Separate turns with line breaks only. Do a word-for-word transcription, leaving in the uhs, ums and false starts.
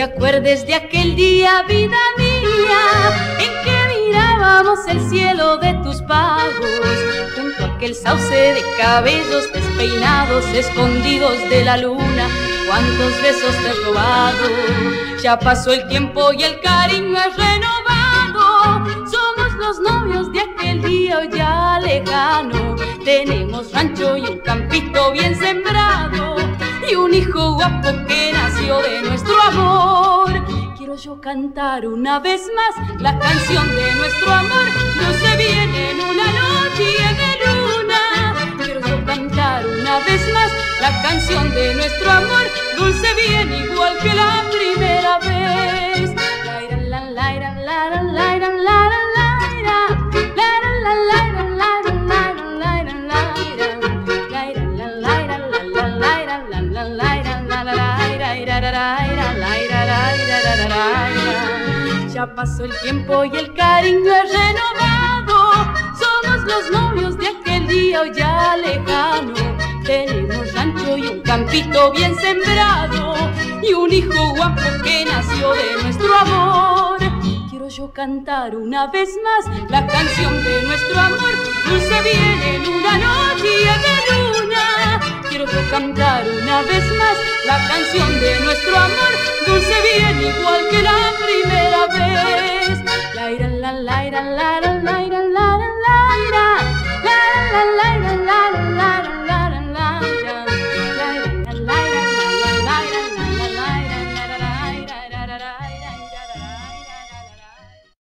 acuerdes de aquel día, vida mía, en que mirábamos el cielo de tus pagos, junto a aquel sauce de cabellos despeinados, escondidos de la luna. Cuántos besos te he robado. Ya pasó el tiempo y el cariño es renovado. Somos los novios de aquel día hoy ya lejano. Tenemos rancho y un campito bien sembrado, y un hijo guapo que nació de nuestro amor. Quiero yo cantar una vez más la canción de nuestro amor. No se viene en una noche de luna. Quiero yo cantar una vez más la canción de nuestro amor, dulce bien igual que la primera vez. La la la la la la la la la Ya pasó el tiempo y el cariño es renovado. Somos los novios de aquel día hoy ya lejano. Tenemos rancho y un campito bien sembrado, y un hijo guapo que nació de nuestro amor. Quiero yo cantar una vez más la canción de nuestro amor, dulce viene en una noche de luna. Quiero yo cantar una vez más la canción de nuestro amor, dulce bien igual que la primera vez. La ira la la ira la